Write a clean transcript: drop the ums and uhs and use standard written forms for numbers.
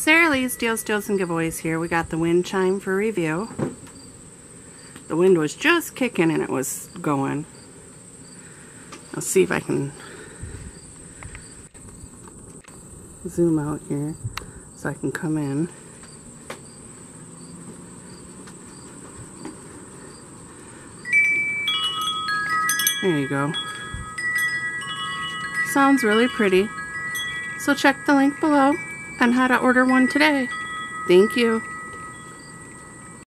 Sarah Lee's Deals, Steals, and Giveaways here. We got the wind chime for review. The wind was just kicking and it was going. I'll see if I can zoom out here so I can come in. There you go. Sounds really pretty. So check the link below on how to order one today. Thank you.